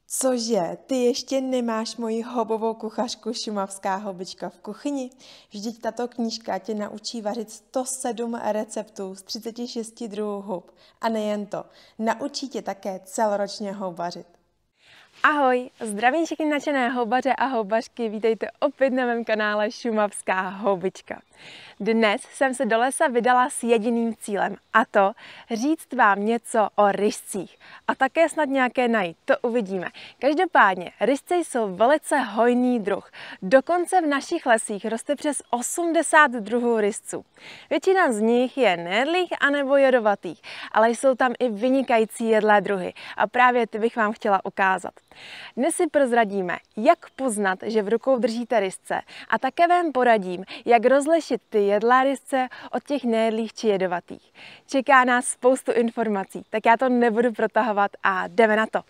Cože, ty ještě nemáš moji houbovou kuchařku Šumavská houbička v kuchyni? Vždyť tato knížka tě naučí vařit 107 receptů z 36 druhů hub. A nejen to, naučí tě také celoročně houbařit. Ahoj, zdravím všechny nadšené houbaře a houbařky, vítejte opět na mém kanále Šumavská houbička. Dnes jsem se do lesa vydala s jediným cílem, a to říct vám něco o ryžcích a také snad nějaké najít, to uvidíme. Každopádně, ryžce jsou velice hojný druh. Dokonce v našich lesích roste přes 80 druhů ryžců. Většina z nich je nejedlých anebo jedovatých, ale jsou tam i vynikající jedlé druhy a právě ty bych vám chtěla ukázat. Dnes si prozradíme, jak poznat, že v rukou držíte ryžce, a také vám poradím, jak rozlišit ty jedlé ryžce od těch nejedlých či jedovatých. Čeká nás spoustu informací, tak já to nebudu protahovat a jdeme na to.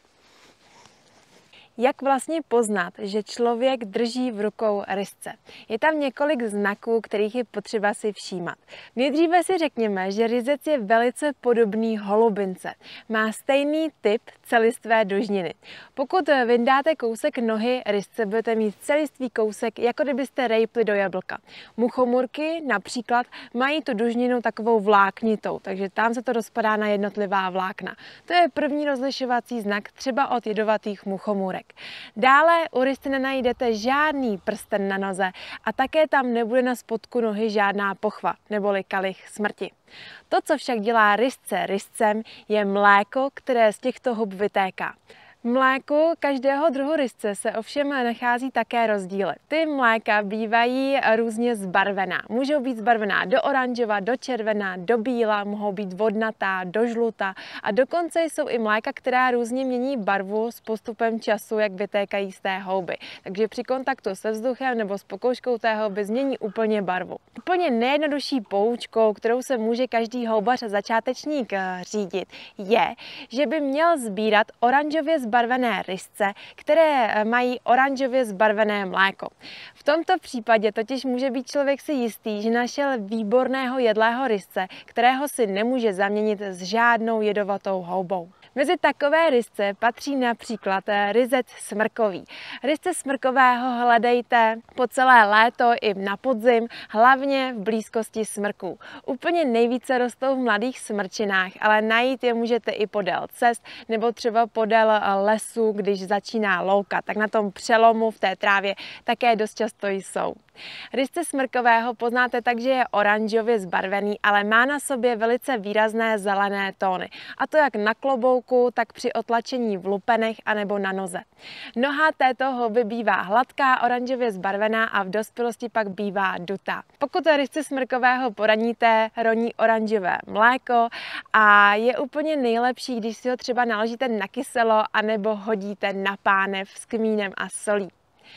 Jak vlastně poznat, že člověk drží v rukou ryžce? Je tam několik znaků, kterých je potřeba si všímat. Nejdříve si řekněme, že ryžec je velice podobný holubince. Má stejný typ celistvé dužniny. Pokud vyndáte kousek nohy ryžce, budete mít celistvý kousek, jako kdybyste rejpli do jablka. Muchomurky například mají tu dužninu takovou vláknitou, takže tam se to rozpadá na jednotlivá vlákna. To je první rozlišovací znak třeba od jedovatých muchomůrek. Dále u ryžce nenajdete žádný prsten na noze a také tam nebude na spodku nohy žádná pochva neboli kalich smrti. To, co však dělá ryžce ryžcem, je mléko, které z těchto hub vytéká. V mléku každého druhu ryžce se ovšem nachází také rozdíly. Ty mléka bývají různě zbarvená. Můžou být zbarvená do oranžova, do červená, do bíla, mohou být vodnatá, do žluta a dokonce jsou i mléka, která různě mění barvu s postupem času, jak vytékají z té houby. Takže při kontaktu se vzduchem nebo s pokouškou té houby změní úplně barvu. Úplně nejjednodušší poučkou, kterou se může každý houbař a začátečník řídit, je, že by měl sbírat oranžově zbarvené ryžce, které mají oranžově zbarvené mléko. V tomto případě totiž může být člověk si jistý, že našel výborného jedlého ryžce, kterého si nemůže zaměnit s žádnou jedovatou houbou. Mezi takové ryžce patří například ryžec smrkový. Ryžce smrkového hledejte po celé léto i na podzim, hlavně v blízkosti smrků. Úplně nejvíce rostou v mladých smrčinách, ale najít je můžete i podél cest nebo třeba podél lesu, když začíná louka, tak na tom přelomu v té trávě také dost často jsou. Ryžce smrkového poznáte tak, že je oranžově zbarvený, ale má na sobě velice výrazné zelené tóny. A to jak na klobouku, tak při otlačení v lupenech anebo na noze. Noha této houby bývá hladká, oranžově zbarvená a v dospělosti pak bývá dutá. Pokud ryžce smrkového poraníte, roní oranžové mléko a je úplně nejlepší, když si ho třeba naložíte na kyselo anebo hodíte na pánev s kmínem a solí.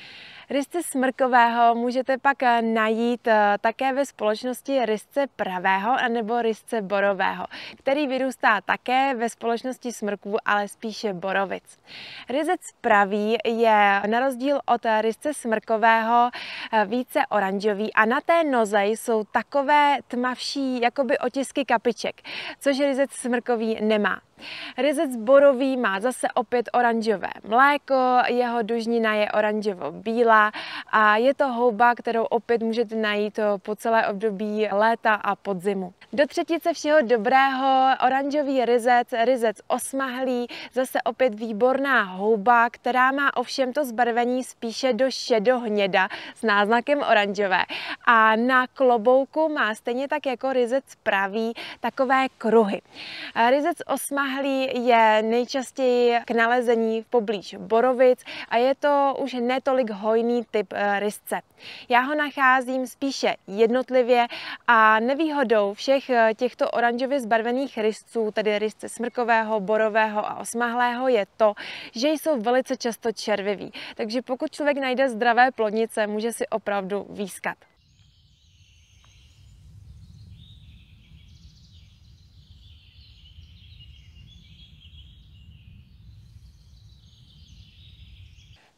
Ryžce smrkového můžete pak najít také ve společnosti ryžce pravého anebo ryžce borového, který vyrůstá také ve společnosti smrků, ale spíše borovic. Ryžec pravý je na rozdíl od ryžce smrkového více oranžový a na té noze jsou takové tmavší jakoby otisky kapiček, což ryžec smrkový nemá. Ryžec borový má zase opět oranžové mléko, jeho dužnina je oranžovo-bílá a je to houba, kterou opět můžete najít po celé období léta a podzimu. Do třetice všeho dobrého oranžový ryžec osmahlý, zase opět výborná houba, která má ovšem to zbarvení spíše do šedohněda s náznakem oranžové. A na klobouku má stejně tak jako ryžec pravý takové kruhy. Ryžec osmahlý je nejčastěji k nalezení poblíž borovic a je to už netolik hojný typ ryžce. Já ho nacházím spíše jednotlivě a nevýhodou všech těchto oranžově zbarvených ryžců, tedy ryžce smrkového, borového a osmahlého, je to, že jsou velice často červiví. Takže pokud člověk najde zdravé plodnice, může si opravdu výskat.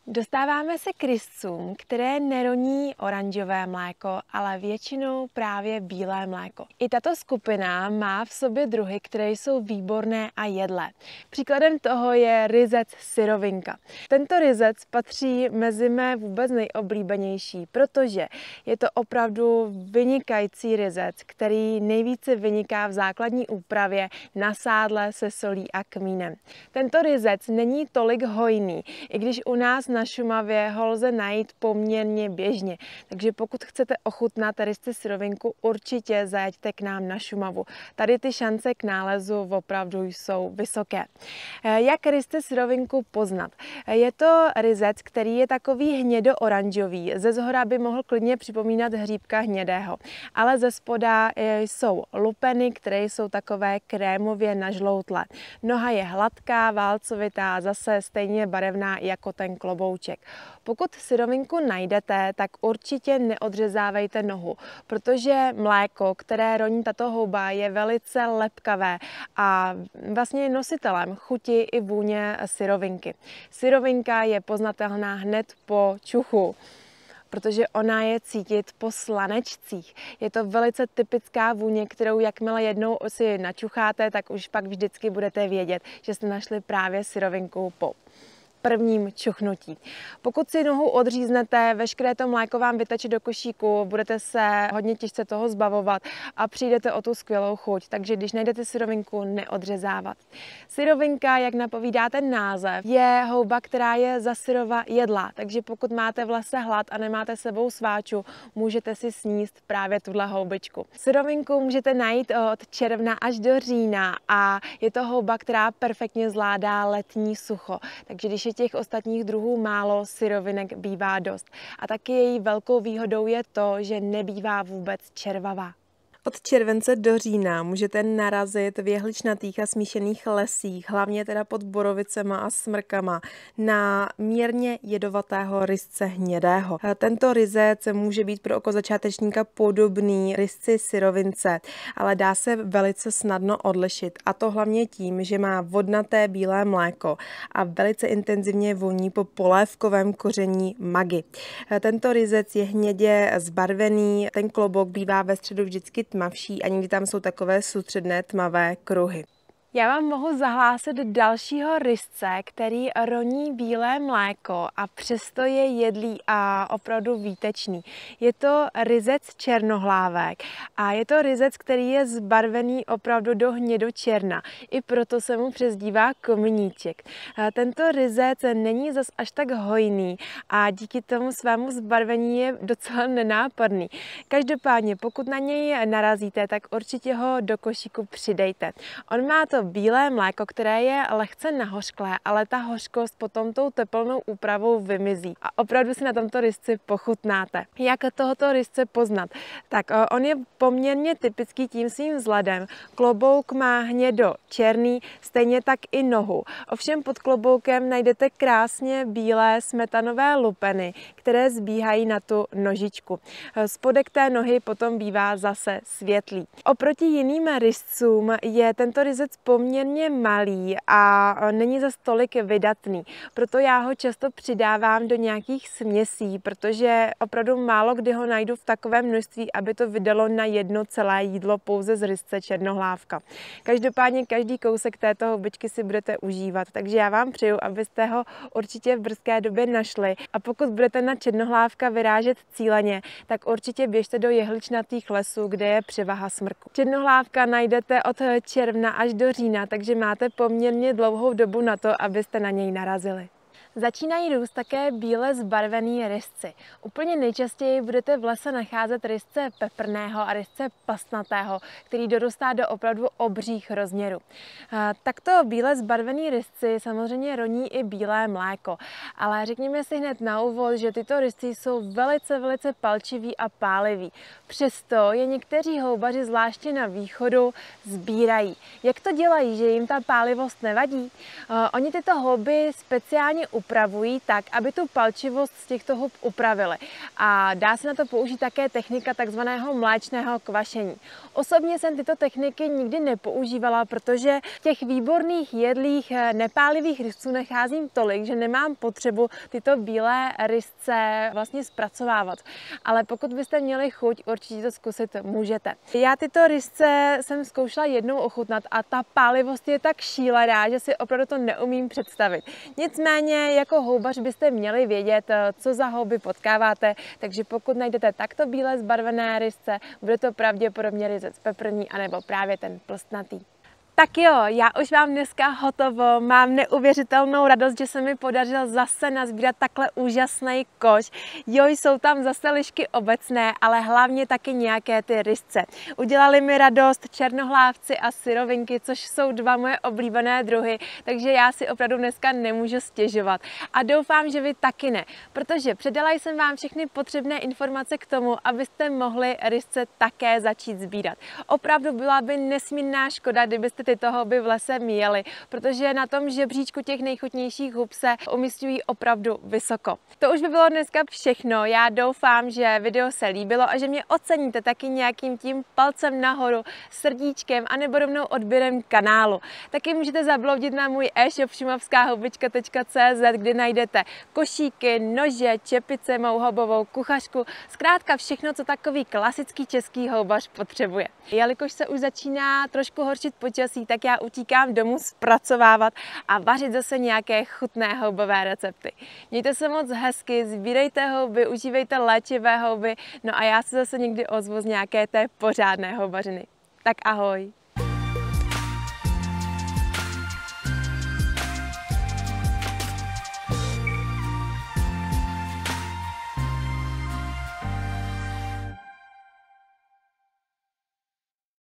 Dostáváme se k ryscům, které neroní oranžové mléko, ale většinou právě bílé mléko. I tato skupina má v sobě druhy, které jsou výborné a jedlé. Příkladem toho je ryzec syrovinka. Tento ryzec patří mezi mé vůbec nejoblíbenější, protože je to opravdu vynikající ryzec, který nejvíce vyniká v základní úpravě na sádle se solí a kmínem. Tento ryzec není tolik hojný, i když u nás na Šumavě ho lze najít poměrně běžně. Takže pokud chcete ochutnat rysci syrovinku, určitě zajeďte k nám na Šumavu. Tady ty šance k nálezu opravdu jsou vysoké. Jak rysci syrovinku poznat? Je to ryzec, který je takový hnědo-oranžový. Ze zhora by mohl klidně připomínat hříbka hnědého. Ale ze spoda jsou lupeny, které jsou takové krémově nažloutlé. Noha je hladká, válcovitá, zase stejně barevná jako ten klobouček. Pokud syrovinku najdete, tak určitě neodřezávejte nohu, protože mléko, které roní tato houba, je velice lepkavé a vlastně je nositelem chuti i vůně syrovinky. Syrovinka je poznatelná hned po čuchu, protože ona je cítit po slanečcích. Je to velice typická vůně, kterou jakmile jednou si načucháte, tak už pak vždycky budete vědět, že jste našli právě syrovinku po prvním čuchnutí. Pokud si nohu odříznete, veškeré to mléko vám vyteče do košíku, budete se hodně těžce toho zbavovat a přijdete o tu skvělou chuť. Takže když najdete syrovinku, neodřezávat. Syrovinka, jak napovídá ten název, je houba, která je za syrova jedla. Takže pokud máte v lese hlad a nemáte sebou sváču, můžete si sníst právě tuhle houbičku. Syrovinku můžete najít od června až do října a je to houba, která perfektně zvládá letní sucho. Takže když je těch ostatních druhů málo, syrovinek bývá dost. A taky její velkou výhodou je to, že nebývá vůbec červavá. Od července do října můžete narazit v jehličnatých a smíšených lesích, hlavně teda pod borovicema a smrkama, na mírně jedovatého rysce hnědého. Tento ryzec může být pro oko začátečníka podobný rysci syrovince, ale dá se velice snadno odlišit, a to hlavně tím, že má vodnaté bílé mléko a velice intenzivně voní po polévkovém koření magi. Tento ryzec je hnědě zbarvený, ten klobouk bývá ve středu vždycky tmavší a někdy tam jsou takové soustředné tmavé kruhy. Já vám mohu zahlásit dalšího rysce, který roní bílé mléko a přesto je jedlý a opravdu výtečný. Je to ryzec černohlávek a je to ryzec, který je zbarvený opravdu do hnědočerna. I proto se mu přezdívá kominíček. Tento ryzec není zas až tak hojný a díky tomu svému zbarvení je docela nenápadný. Každopádně, pokud na něj narazíte, tak určitě ho do košíku přidejte. On má to bílé mléko, které je lehce nahořklé, ale ta hořkost potom tou teplnou úpravou vymizí. A opravdu si na tomto rysci pochutnáte. Jak tohoto rysce poznat? Tak on je poměrně typický tím svým vzhledem. Klobouk má hnědo černý, stejně tak i nohu. Ovšem pod kloboukem najdete krásně bílé smetanové lupeny, které zbíhají na tu nožičku. Spodek té nohy potom bývá zase světlý. Oproti jiným ryscům je tento ryzec poměrně malý a není zas tolik vydatný. Proto já ho často přidávám do nějakých směsí, protože opravdu málo kdy ho najdu v takovém množství, aby to vydalo na jedno celé jídlo pouze z rysce černohlávka. Každopádně každý kousek této houbičky si budete užívat, takže já vám přeju, abyste ho určitě v brzké době našli. A pokud budete na černohlávka vyrážet cíleně, tak určitě běžte do jehličnatých lesů, kde je převaha smrku. Černohlávka najdete od června až do října, takže máte poměrně dlouhou dobu na to, abyste na něj narazili. Začínají růst také bíle zbarvený rysci. Úplně nejčastěji budete v lese nacházet rysce peprného a rysce pastnatého, který dorůstá do opravdu obřích rozměrů. Takto bíle zbarvený rysci samozřejmě roní i bílé mléko, ale řekněme si hned na úvod, že tyto rysci jsou velice palčiví a páliví. Přesto je někteří houbaři, zvláště na východu, sbírají. Jak to dělají, že jim ta pálivost nevadí? Oni tyto houby speciálně upravují tak, aby tu palčivost z těchto hub upravili. A dá se na to použít také technika takzvaného mléčného kvašení. Osobně jsem tyto techniky nikdy nepoužívala, protože těch výborných jedlých nepálivých rysců nacházím tolik, že nemám potřebu tyto bílé rysce vlastně zpracovávat. Ale pokud byste měli chuť, určitě to zkusit můžete. Já tyto rysce jsem zkoušela jednou ochutnat a ta pálivost je tak šílená, že si opravdu to neumím představit. Nicméně jako houbař byste měli vědět, co za houby potkáváte, takže pokud najdete takto bílé zbarvené rysce, bude to pravděpodobně ryzec peprný anebo právě ten plstnatý. Tak jo, já už mám dneska hotovo, mám neuvěřitelnou radost, že se mi podařilo zase nazbírat takhle úžasný koš. Jo, jsou tam zase lišky obecné, ale hlavně taky nějaké ty rysce. Udělali mi radost černohlávci a syrovinky, což jsou dva moje oblíbené druhy, takže já si opravdu dneska nemůžu stěžovat. A doufám, že vy taky ne, protože předala jsem vám všechny potřebné informace k tomu, abyste mohli rysce také začít sbírat. Opravdu byla by nesmírná škoda, kdybyste tyto houby v lese měli, protože na tom žebříčku těch nejchutnějších hub se umísťují opravdu vysoko. To už by bylo dneska všechno. Já doufám, že video se líbilo a že mě oceníte taky nějakým tím palcem nahoru, srdíčkem a nebo rovnou odběrem kanálu. Taky můžete zabloudit na můj e-shop šumavskahoubička.cz, kde najdete košíky, nože, čepice, mou houbovou kuchařku, zkrátka všechno, co takový klasický český houbař potřebuje. Jelikož se už začíná trošku horšit počasí, tak já utíkám domů zpracovávat a vařit zase nějaké chutné houbové recepty. Mějte se moc hezky, sbírejte houby, užívejte léčivé houby, no a já se zase někdy ozvu z nějaké té pořádné houbařiny. Tak ahoj!